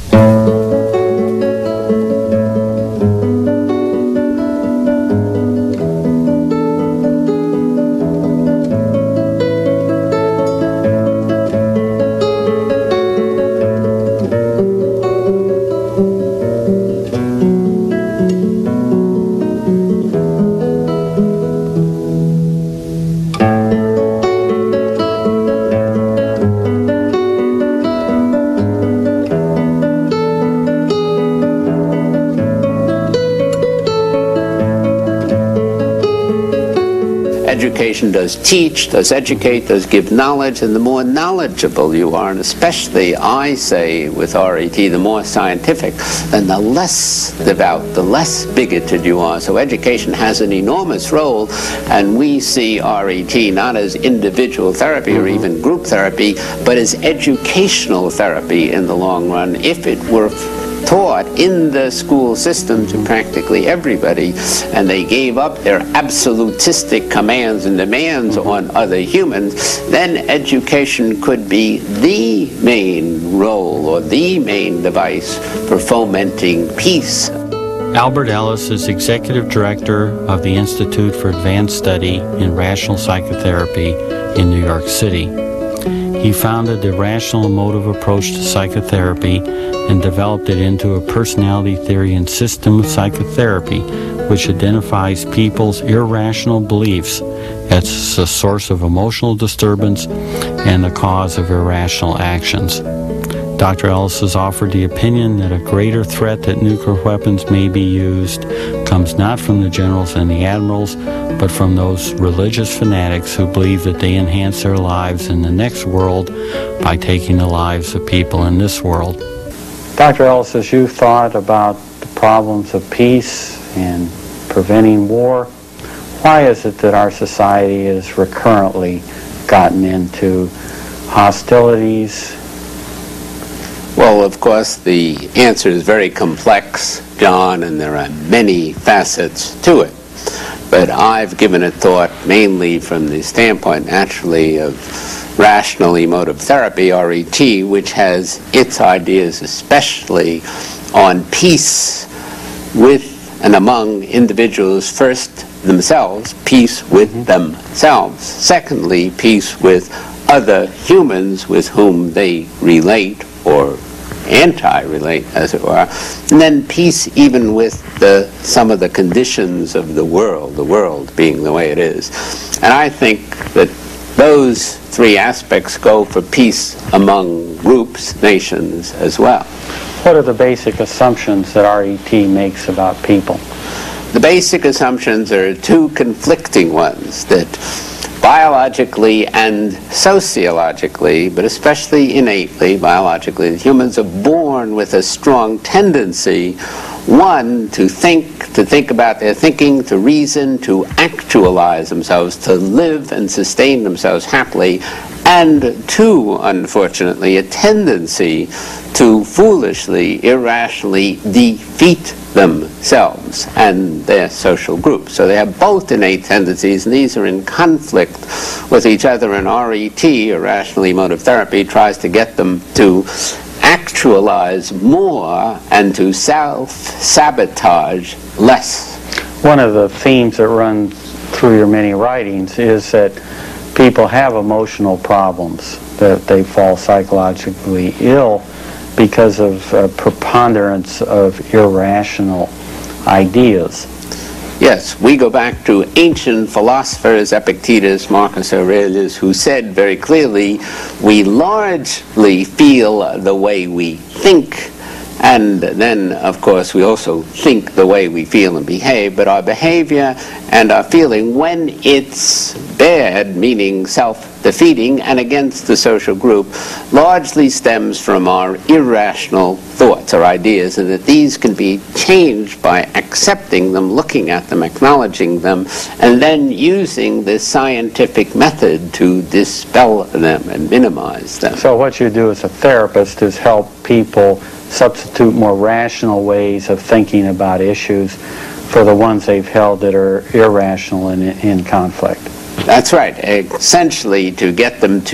Education does teach, does educate, does give knowledge, and the more knowledgeable you are, and especially, I say, with RET, the more scientific, then the less devout, the less bigoted you are. So education has an enormous role, and we see RET not as individual therapy or even group therapy, but as educational therapy in the long run, if it were taught in the school system to practically everybody, and they gave up their absolutistic commands and demands on other humans, then education could be the main role or the main device for fomenting peace. Albert Ellis is Executive Director of the Institute for Advanced Study in Rational Psychotherapy in New York City. He founded the Rational Emotive Approach to Psychotherapy and developed it into a personality theory and system of psychotherapy which identifies people's irrational beliefs as the source of emotional disturbance and the cause of irrational actions. Dr. Ellis has offered the opinion that a greater threat that nuclear weapons may be used comes not from the generals and the admirals, but from those religious fanatics who believe that they enhance their lives in the next world by taking the lives of people in this world. Dr. Ellis, as you thought about the problems of peace and preventing war, why is it that our society has recurrently gotten into hostilities? Well, of course, the answer is very complex, John, and there are many facets to it. But I've given it thought mainly from the standpoint, naturally, of rational emotive therapy, RET, which has its ideas especially on peace with and among individuals, first themselves, peace with themselves. Secondly, peace with other humans with whom they relate or anti-relate, as it were, and then peace even with some of the conditions of the world being the way it is. And I think that those three aspects go for peace among groups, nations as well. What are the basic assumptions that RET makes about people? The basic assumptions are two conflicting ones, that biologically and sociologically, but especially innately, biologically, humans are born with a strong tendency, one, to think about their thinking, to reason, to actualize themselves, to live and sustain themselves happily, and two, unfortunately, a tendency to foolishly, irrationally defeat themselves and their social group. So they have both innate tendencies, and these are in conflict with each other, and RET, or Rational Emotive Therapy, tries to get them to actualize more and to self-sabotage less. One of the themes that runs through your many writings is that people have emotional problems, that they fall psychologically ill because of a preponderance of irrational ideas. Yes, we go back to ancient philosophers, Epictetus, Marcus Aurelius, who said very clearly, we largely feel the way we think, and then, of course, we also think the way we feel and behave, but our behavior and our feeling, when it's bad, meaning self-defeating and against the social group, largely stems from our irrational thoughts or ideas, and that these can be changed by accepting them, looking at them, acknowledging them, and then using this scientific method to dispel them and minimize them. So what you do as a therapist is help people substitute more rational ways of thinking about issues for the ones they've held that are irrational and in conflict. That's right. Essentially, to get them to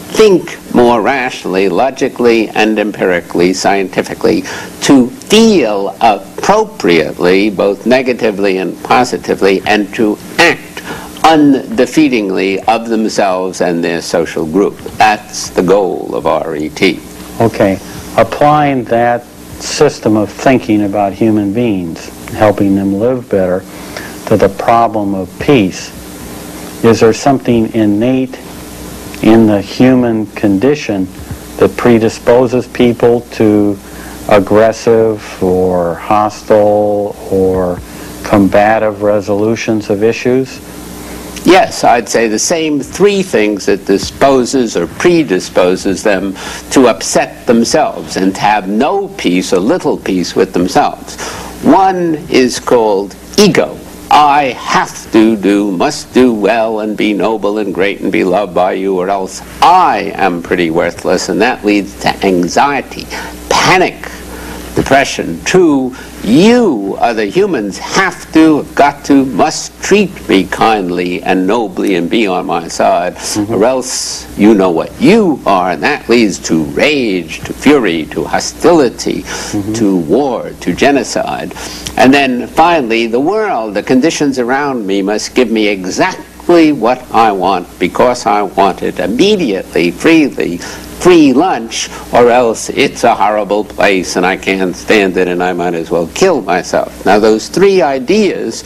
think more rationally, logically, and empirically, scientifically, to feel appropriately, both negatively and positively, and to act undefeatingly of themselves and their social group. That's the goal of RET. Okay. Applying that system of thinking about human beings, helping them live better, to the problem of peace, is there something innate in the human condition that predisposes people to aggressive or hostile or combative resolutions of issues? Yes, I'd say the same three things that disposes or predisposes them to upset themselves and to have no peace or little peace with themselves. One is called ego. I have to do, must do well and be noble and great and be loved by you, or else I am pretty worthless, and that leads to anxiety, panic, depression. Two, you, other humans, have to, got to, must treat me kindly and nobly and be on my side, or else you know what you are, and that leads to rage, to fury, to hostility, to war, to genocide. And then finally, the world, the conditions around me must give me exactly what I want because I want it immediately, freely, free lunch, or else it's a horrible place and I can't stand it and I might as well kill myself. Now those three ideas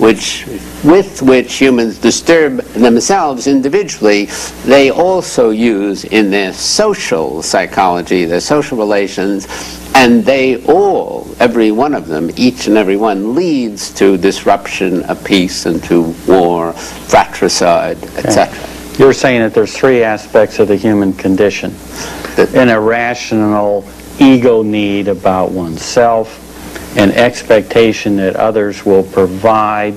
with which humans disturb themselves individually, they also use in their social psychology, their social relations, and they all, every one of them, each and every one, leads to disruption of peace and to war, fratricide, etc. You're saying that there's three aspects of the human condition. An irrational ego need about oneself, an expectation that others will provide,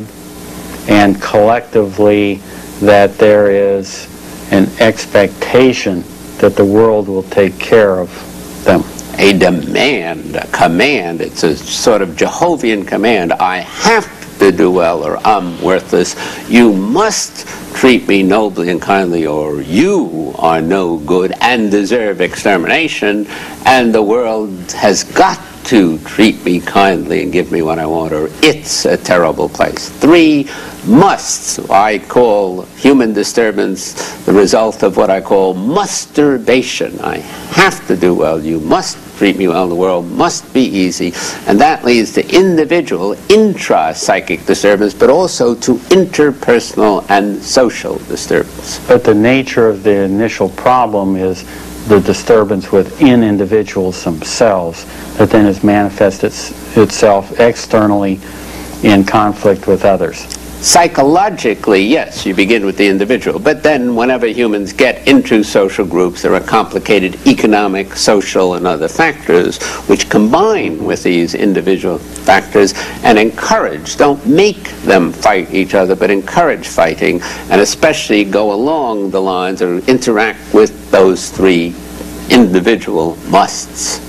and collectively that there is an expectation that the world will take care of them. A demand, a command, it's a sort of Jehovian command. I have to do well or I'm worthless. You must treat me nobly and kindly or you are no good and deserve extermination, and the world has got to treat me kindly and give me what I want, or it's a terrible place. Three musts. I call human disturbance the result of what I call masturbation. I have to do well, you must treat me well, the world must be easy, and that leads to individual intra-psychic disturbance, but also to interpersonal and social disturbance. But the nature of the initial problem is the disturbance within individuals themselves that then has manifested itself externally in conflict with others. Psychologically, yes, you begin with the individual, but then whenever humans get into social groups, there are complicated economic, social, and other factors which combine with these individual factors and encourage, don't make them fight each other, but encourage fighting, and especially go along the lines or interact with those three individual musts.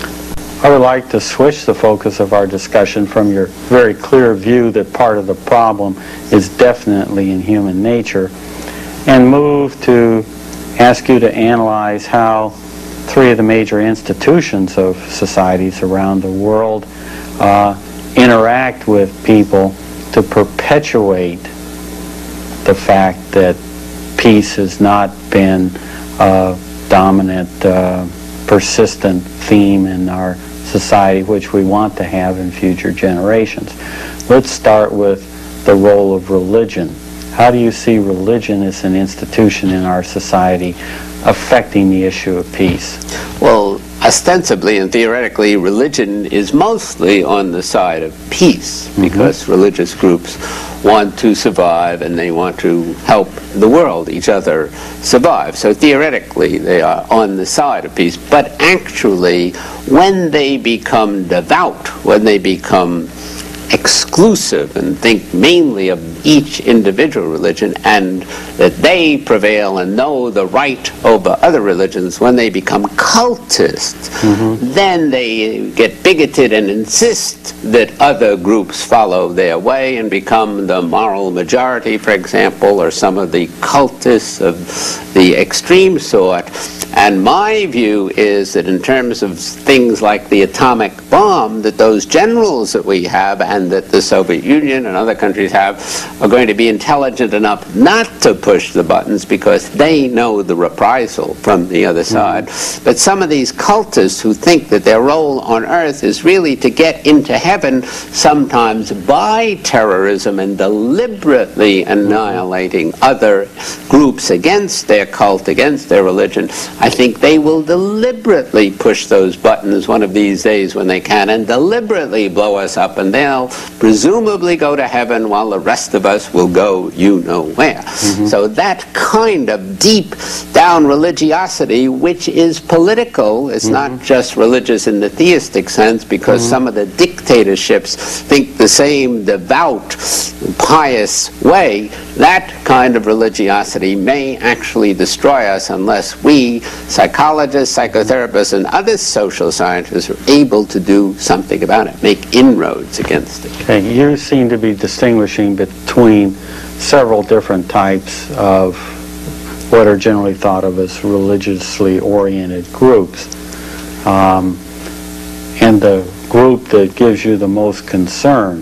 I would like to switch the focus of our discussion from your very clear view that part of the problem is definitely in human nature and move to ask you to analyze how three of the major institutions of societies around the world interact with people to perpetuate the fact that peace has not been a dominant, persistent theme in our society, which we want to have in future generations. Let's start with the role of religion. How do you see religion as an institution in our society affecting the issue of peace? Well, ostensibly and theoretically, religion is mostly on the side of peace because religious groups want to survive and they want to help the world, each other, survive. So theoretically, they are on the side of peace. But actually, when they become devout, when they become exclusive and think mainly of each individual religion, and that they prevail and know the right over other religions. When they become cultists, then they get bigoted and insist that other groups follow their way and become the moral majority, for example, or some of the cultists of the extreme sort. And my view is that in terms of things like the atomic bomb, that those generals that we have and that the Soviet Union and other countries have are going to be intelligent enough not to push the buttons because they know the reprisal from the other side. But some of these cultists who think that their role on earth is really to get into heaven, sometimes by terrorism and deliberately annihilating other groups against their cult, against their religion, I think they will deliberately push those buttons one of these days when they can and deliberately blow us up, and they'll presumably go to heaven while the rest of us will go you know where. So that kind of deep down religiosity, which is political, it's not just religious in the theistic sense, because some of the dictatorships think the same devout, pious way, that kind of religiosity may actually destroy us unless we, psychologists, psychotherapists, and other social scientists, are able to do something about it, make inroads against it. Okay, you seem to be distinguishing between several different types of what are generally thought of as religiously oriented groups. And the group that gives you the most concern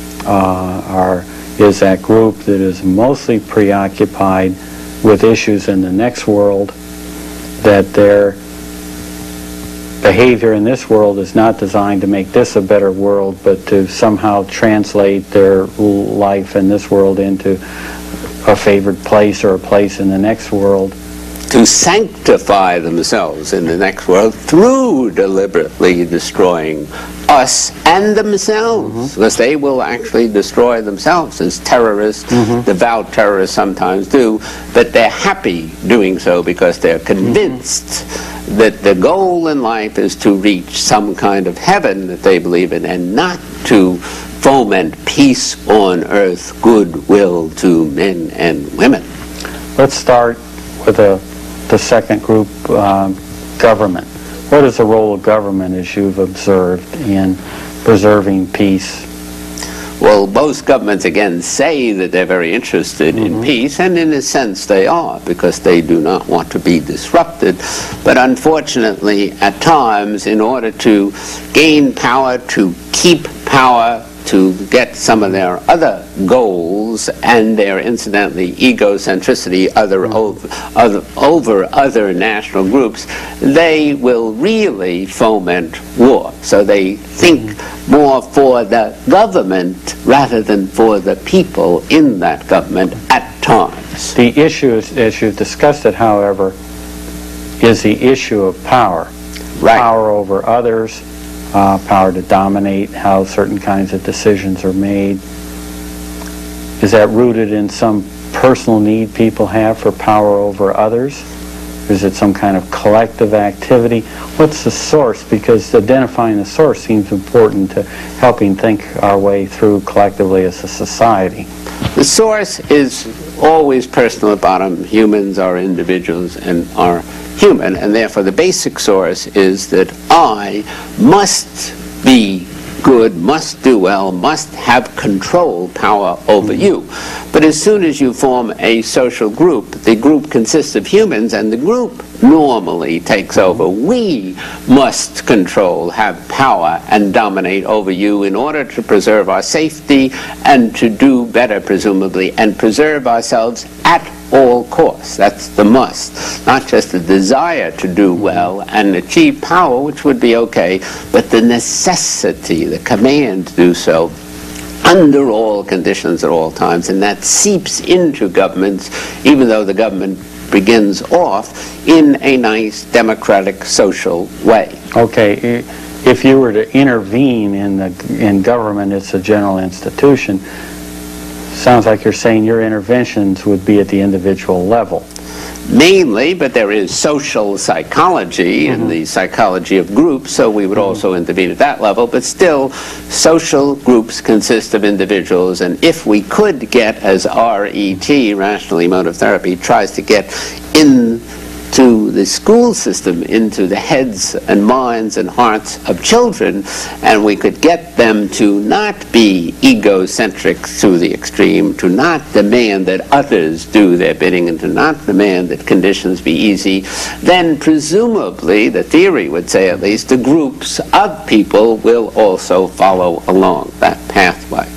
is that group that is mostly preoccupied with issues in the next world, that their behavior in this world is not designed to make this a better world, but to somehow translate their life in this world into a favored place or a place in the next world. To sanctify themselves in the next world through deliberately destroying us and themselves, because they will actually destroy themselves as terrorists, devout terrorists sometimes do, but they're happy doing so because they're convinced that the goal in life is to reach some kind of heaven that they believe in, and not to foment peace on earth, goodwill to men and women. Let's start with the second group, government. What is the role of government, as you've observed, in preserving peace? Well, most governments, again, say that they're very interested in peace, and in a sense they are, because they do not want to be disrupted. But unfortunately, at times, in order to gain power, to keep power, to get some of their other goals and their, incidentally, egocentricity over other national groups, they will really foment war. So they think more for the government rather than for the people in that government at times. The issue, as you've discussed it, however, is the issue of power. Right. Power over others, power to dominate how certain kinds of decisions are made. Is that rooted in some personal need people have for power over others? Is it some kind of collective activity? What's the source? Because identifying the source seems important to helping think our way through collectively as a society. The source is always personal at bottom. Humans are individuals and are human, and therefore the basic source is that I must be good, must do well, must have control, power over you. But as soon as you form a social group, the group consists of humans, and the group normally takes over. We must control, have power, and dominate over you in order to preserve our safety and to do better, presumably, and preserve ourselves at all costs. That's the must. Not just the desire to do well and achieve power, which would be okay, but the necessity, the command to do so under all conditions at all times. And that seeps into governments, even though the government begins off in a nice democratic social way. Okay, if you were to intervene in government as a general institution, sounds like you're saying your interventions would be at the individual level. mainly, but there is social psychology and the psychology of groups, so we would also intervene at that level, but still social groups consist of individuals, and if we could get, as RET, Rational Emotive Therapy, tries to get into the school system, into the heads and minds and hearts of children, and we could get them to not be egocentric to the extreme, to not demand that others do their bidding, and to not demand that conditions be easy, then presumably, the theory would say at least, the groups of people will also follow along that pathway.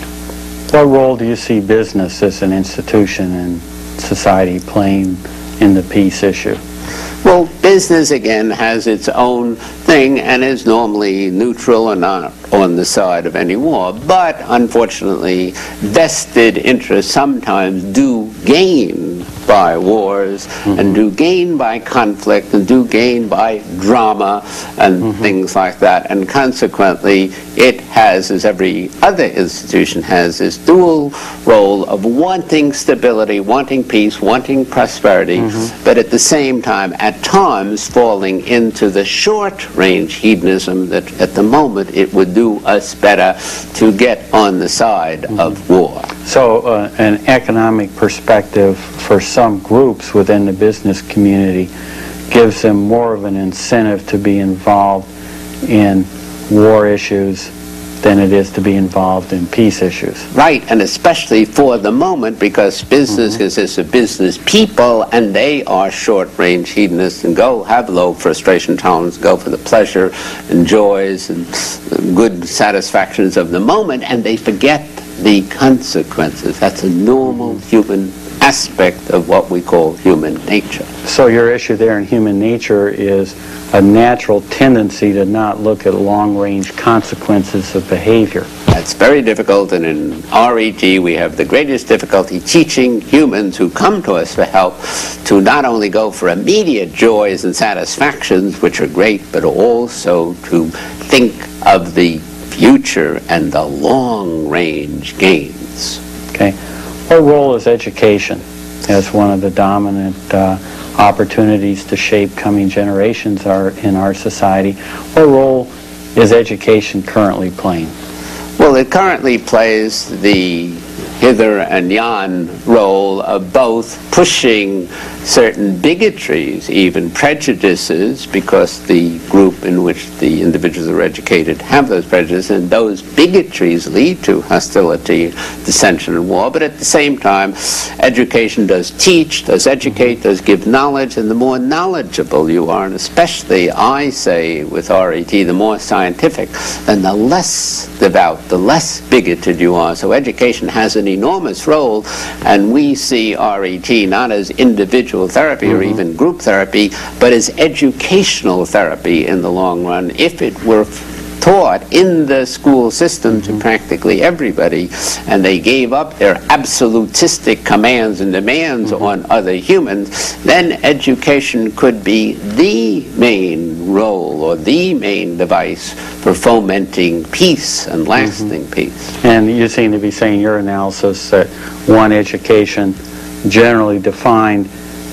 What role do you see business as an institution in society playing in the peace issue? Well, business, again, has its own thing and is normally neutral and not on the side of any war. But, unfortunately, vested interests sometimes do gain by wars and do gain by conflict and do gain by drama and things like that. And consequently, it has, as every other institution has, this dual role of wanting stability, wanting peace, wanting prosperity, but at the same time, at times, falling into the short-range hedonism that at the moment it would do us better to get on the side of war. So an economic perspective for some groups within the business community gives them more of an incentive to be involved in war issues than it is to be involved in peace issues. Right, and especially for the moment, because business consists of business people, and they are short-range hedonists and go have low frustration tolerance, go for the pleasure and joys and good satisfactions of the moment, and they forget the consequences. That's a normal human aspect of what we call human nature. So your issue there in human nature is a natural tendency to not look at long-range consequences of behavior. That's very difficult, and in RET we have the greatest difficulty teaching humans who come to us for help to not only go for immediate joys and satisfactions, which are great, but also to think of the future and the long-range gains. Okay. What role is education as one of the dominant opportunities to shape coming generations in our society? What role is education currently playing? Well, it currently plays the hither and yon role of both pushing certain bigotries, even prejudices, because the group in which the individuals are educated have those prejudices, and those bigotries lead to hostility, dissension, and war. But at the same time, education does teach, does educate, does give knowledge, and the more knowledgeable you are, and especially, I say, with RET, the more scientific, then the less devout, the less bigoted you are. So education has an enormous role, and we see RET not as individual therapy or even group therapy, but as educational therapy in the long run, if it were taught in the school system to practically everybody, and they gave up their absolutistic commands and demands on other humans, then education could be the main role or the main device for fomenting peace and lasting peace. And you seem to be saying your analysis that one, education generally defined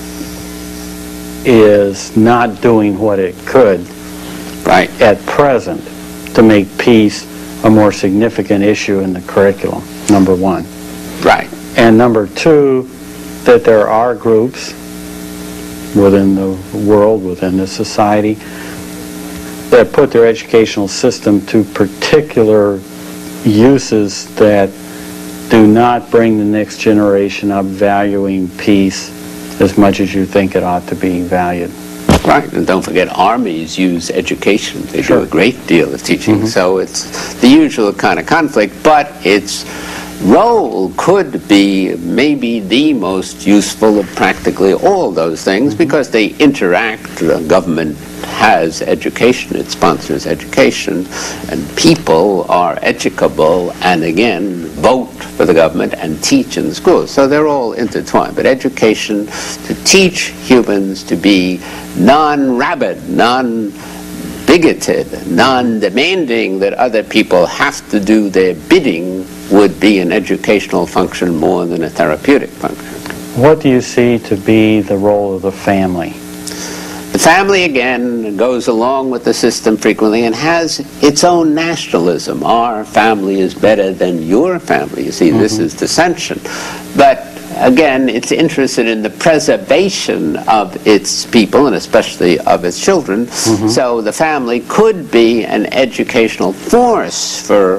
is not doing what it could at present to make peace a more significant issue in the curriculum, number one. Right. And number two, that there are groups within the world, within the society, that put their educational system to particular uses that do not bring the next generation up valuing peace as much as you think it ought to be valued. Right, and don't forget armies use education. They do a great deal of teaching, so it's the usual kind of conflict, but its role could be maybe the most useful of practically all those things because they interact. The government has education, it sponsors education, and people are educable and again vote for the government and teach in the schools. So they're all intertwined. But education to teach humans to be non-rabid, non-bigoted, non-demanding that other people have to do their bidding would be an educational function more than a therapeutic function. What do you see to be the role of the family? The family, again, goes along with the system frequently and has its own nationalism. Our family is better than your family. You see, this is dissension. But again, it's interested in the preservation of its people, and especially of its children. So the family could be an educational force for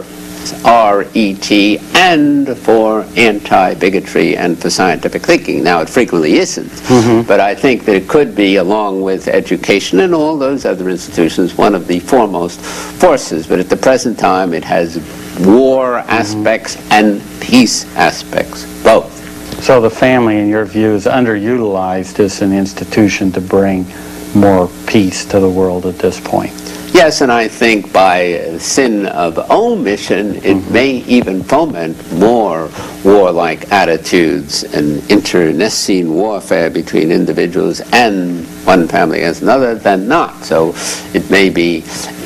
RET and for anti-bigotry and for scientific thinking. Now, it frequently isn't, but I think that it could be, along with education and all those other institutions, one of the foremost forces. But at the present time, it has war aspects and peace aspects, both. So the family, in your view, is underutilized as an institution to bring more peace to the world at this point. Yes, and I think by sin of omission, it may even foment more warlike attitudes and internecine warfare between individuals and one family as another than not. So it may be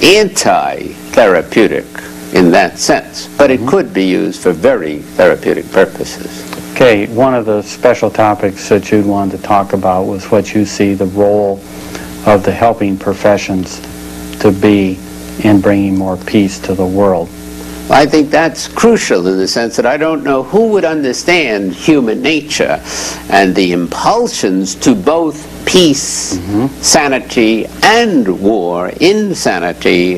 anti-therapeutic in that sense, but it could be used for very therapeutic purposes. Okay, one of the special topics that you'd wanted to talk about was what you see the role of the helping professions to be in bringing more peace to the world. I think that's crucial in the sense that I don't know who would understand human nature and the impulsions to both peace, sanity, and war, insanity,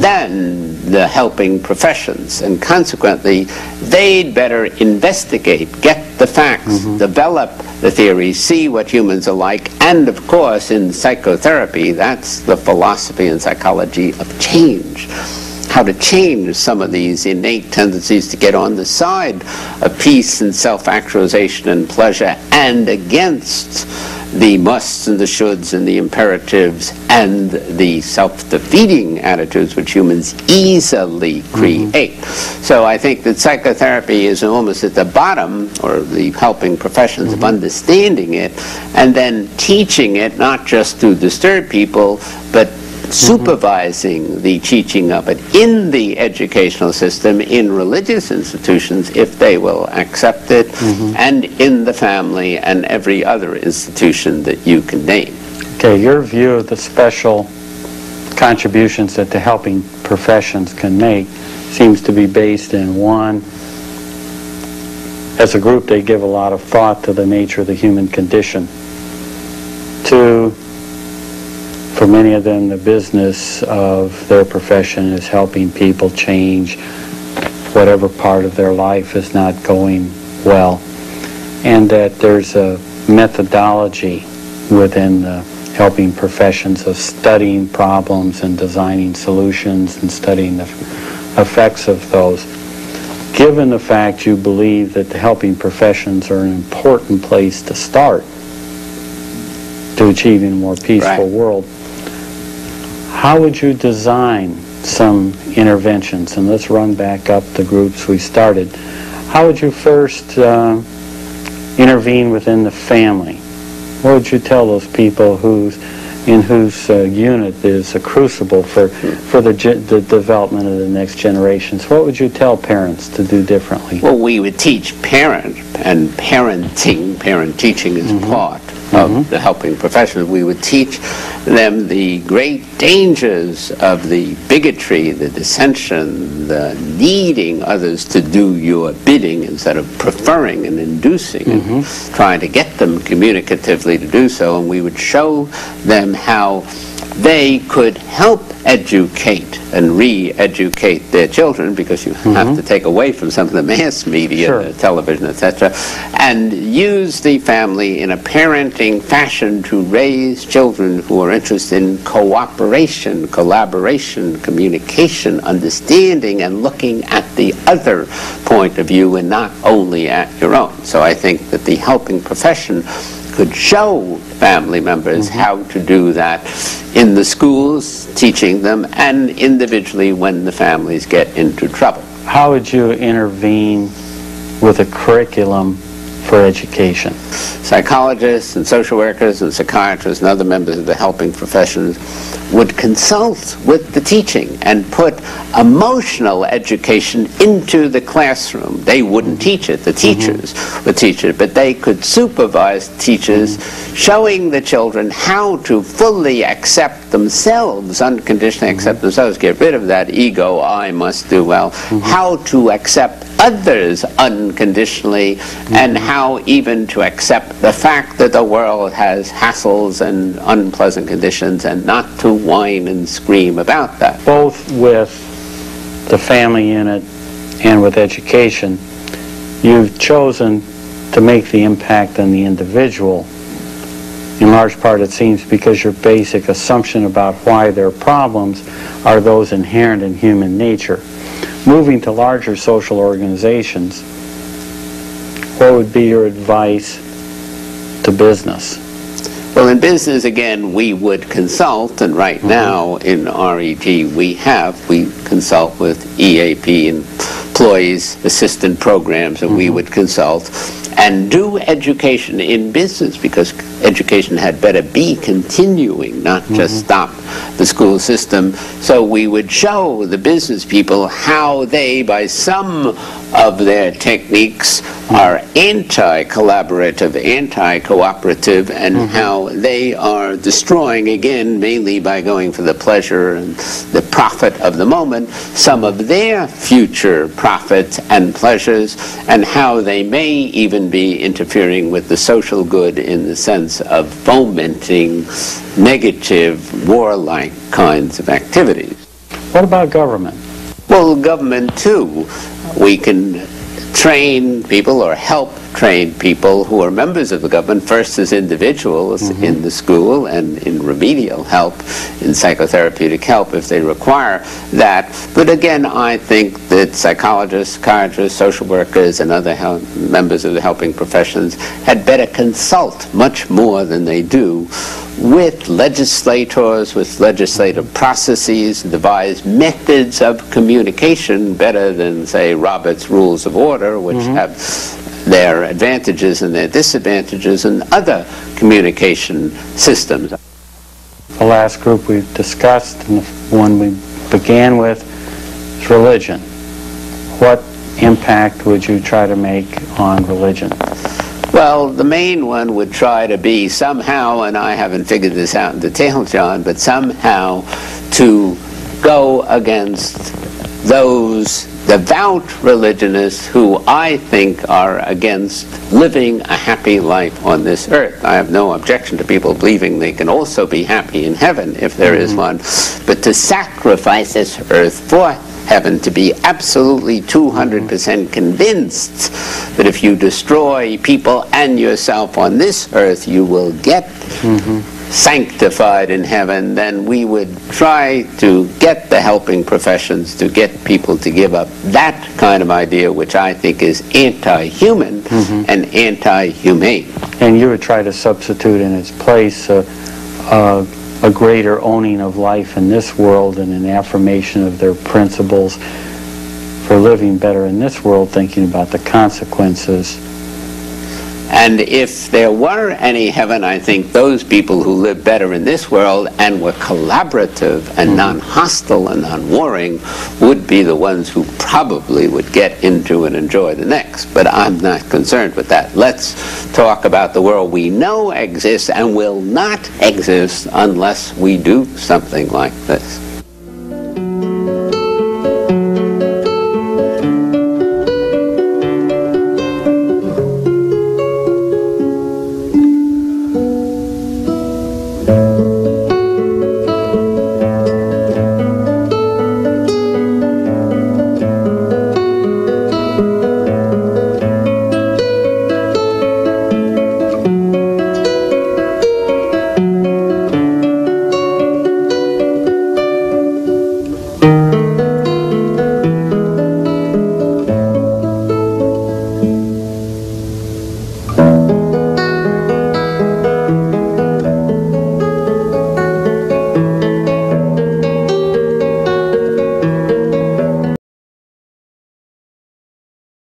than the helping professions. And consequently, they'd better investigate, get the facts, develop the theories, see what humans are like, and of course, in psychotherapy, that's the philosophy and psychology of change. How to change some of these innate tendencies to get on the side of peace and self-actualization and pleasure, and against the musts and the shoulds and the imperatives and the self-defeating attitudes which humans easily create. So I think that psychotherapy is almost at the bottom, or the helping professions, of understanding it and then teaching it, not just to disturb people, but supervising the teaching of it in the educational system, in religious institutions, if they will accept it, and in the family and every other institution that you can name. Okay, your view of the special contributions that the helping professions can make seems to be based in, one, as a group they give a lot of thought to the nature of the human condition. Two, for many of them, the business of their profession is helping people change whatever part of their life is not going well, and that there's a methodology within the helping professions of studying problems and designing solutions and studying the effects of those. Given the fact you believe that the helping professions are an important place to start to achieving a more peaceful world, how would you design some interventions? And let's run back up the groups we started. How would you first intervene within the family? What would you tell those people in whose unit is a crucible for the development of the next generations? What would you tell parents to do differently? Well, we would teach parent and parenting. Parent teaching is part of the helping profession. We would teach them the great dangers of the bigotry, the dissension, the needing others to do your bidding instead of preferring and inducing and trying to get them communicatively to do so. And we would show them how they could help educate and re-educate their children, because you have to take away from some of the mass media, the television, etc., and use the family in a parenting fashion to raise children who are interested in cooperation, collaboration, communication, understanding, and looking at the other point of view and not only at your own. So I think that the helping profession could show family members how to do that in the schools, teaching them, and individually when the families get into trouble. How would you intervene with a curriculum for education? Psychologists and social workers and psychiatrists and other members of the helping professions would consult with the teaching and put emotional education into the classroom. They wouldn't teach it, the teachers would teach it, but they could supervise teachers, showing the children how to fully accept themselves, unconditionally accept themselves, get rid of that ego, I must do well, how to accept others unconditionally, and how even to accept the fact that the world has hassles and unpleasant conditions, and not to whine and scream about that. Both with the family unit and with education, you've chosen to make the impact on the individual. In large part, it seems, because your basic assumption about why there are problems are those inherent in human nature. Moving to larger social organizations, what would be your advice to business? Well, in business, again, we would consult, and right now in RET we consult with EAP, employees assistant programs, and we would consult and do education in business, because education had better be continuing, not just stop the school system. So we would show the business people how they, by some of their techniques, are anti-collaborative, anti-cooperative, and how they are destroying, again, mainly by going for the pleasure and the profit of the moment, some of their future profits and pleasures, and how they may even be interfering with the social good in the sense of fomenting negative, warlike kinds of activities. What about government? Well, government, too. We can train people or help train people who are members of the government, first as individuals in the school and in remedial help, in psychotherapeutic help if they require that. But again, I think that psychologists, psychiatrists, social workers, and other members of the helping professions had better consult much more than they do with legislators, with legislative processes, devise methods of communication better than, say, Robert's Rules of Order, which have their advantages and their disadvantages, and other communication systems. The last group we've discussed, and the one we began with, is religion. What impact would you try to make on religion? Well, the main one would try to be somehow, and I haven't figured this out in detail, John, but somehow to go against those devout religionists who I think are against living a happy life on this earth. I have no objection to people believing they can also be happy in heaven if there is one, but to sacrifice this earth for heaven, to be absolutely 200% convinced that if you destroy people and yourself on this earth, you will get sanctified in heaven, then we would try to get the helping professions to get people to give up that kind of idea, which I think is anti-human and anti-humane. And you would try to substitute in its place a greater owning of life in this world and an affirmation of their principles for living better in this world, thinking about the consequences. And if there were any heaven, I think those people who lived better in this world and were collaborative and non-hostile and non-warring would be the ones who probably would get into and enjoy the next. But I'm not concerned with that. Let's talk about the world we know exists and will not exist unless we do something like this.